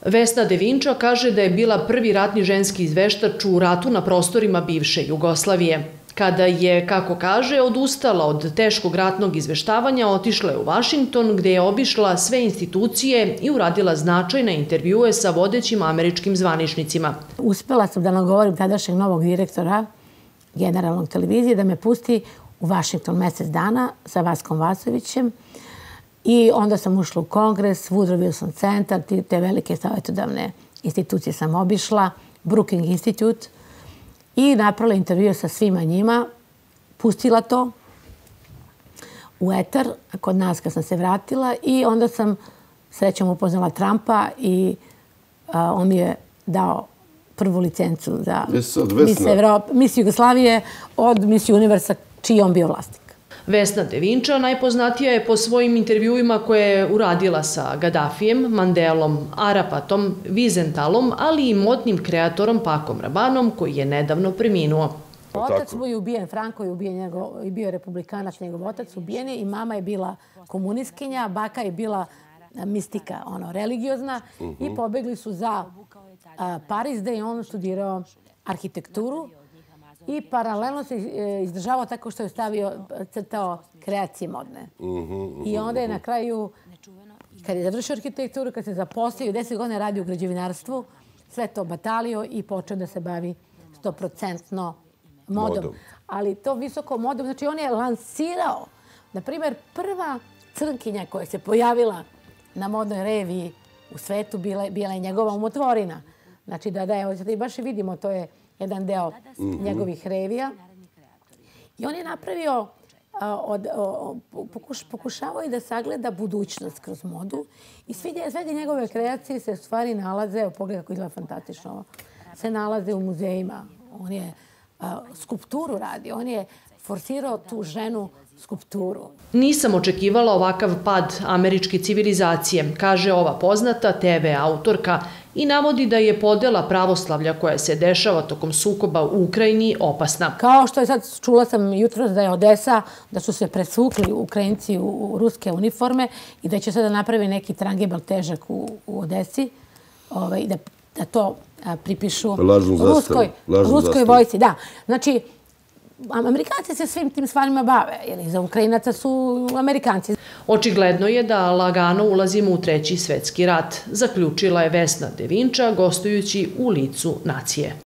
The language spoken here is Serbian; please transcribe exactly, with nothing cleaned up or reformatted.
Vesna Devinča kaže da je bila prvi ratni ženski izveštač u ratu na prostorima bivše Jugoslavije. Kada je, kako kaže, odustala od teškog ratnog izveštavanja, otišla je u Vašington gde je obišla sve institucije i uradila značajne intervjue sa vodećim američkim zvaničnicima. Uspela sam da nagovorim tadašnjeg novog direktora generalnog televizije da me pusti u Vašington mesec dana sa Vaskom Vasovićem i onda sam ušla u Kongres, Woodrow Wilson centar, te velike savjetodavne institucije sam obišla, Brookings Institute, i napravila intervju sa svima njima, pustila to u etar kod nas kad sam se vratila i onda sam srećom upoznala Trumpa i a, on mi je dao prvu licencu za Miss Jugoslavije od Miss Universa čiji je on bio vlasnik. Vesna Devinča najpoznatija je po svojim intervjuima koje je uradila sa Gadafijem, Mandelom, Arapatom, Vizentalom, ali i modnim kreatorom Pakom Rabanom koji je nedavno preminuo. Otac mu je ubijen, Franko je ubijen, i bio je republikanac, njegov otac ubijen je i mama je bila komunistkinja, baka je bila mistika, ono, religiozna i pobegli su za Pariz gde je on studirao arhitekturu. I paralelno se izdržavao tako što je stavio, crtao kreacije modne. I onda je na kraju, kad je završio arhitekturu, kad se zaposlio, deset godina radi u građevinarstvu, sve to batalio i počeo da se bavi stoprocentno modom. Ali to visoko modom, znači on je lansirao, na primjer, prva crnkinja koja se pojavila na modnoj reviji u svetu bila je njegova umotvorina. Znači da je, baš i vidimo, to je jedan deo njegovih revija. I on je napravio, pokušavao je da sagleda budućnost kroz modu i sve njegove kreacije se u stvari nalaze, pogledaj kako izgleda fantastično ovo, se nalaze u muzejima. On je skulpturu radi, on je forsirao tu ženu skulpturu. Nisam očekivala ovakav pad američke civilizacije, kaže ova poznata te ve autorka i navodi da je podela pravoslavlja koja se dešava tokom sukoba u Ukrajini opasna. Kao što je sad, čula sam jutros da je Odesa, da su se presvukli Ukrajinci u ruske uniforme i da će sada napravi neki trangebel težak u Odesi i da to pripišu ruskoj vojsci. Da, znači, Amerikanci se svim tim stvarima bave, jer za Ukrajinaca su Amerikanci. Očigledno je da lagano ulazimo u treći svetski rat, zaključila je Vesna Devinča gostujući u Licu nacije.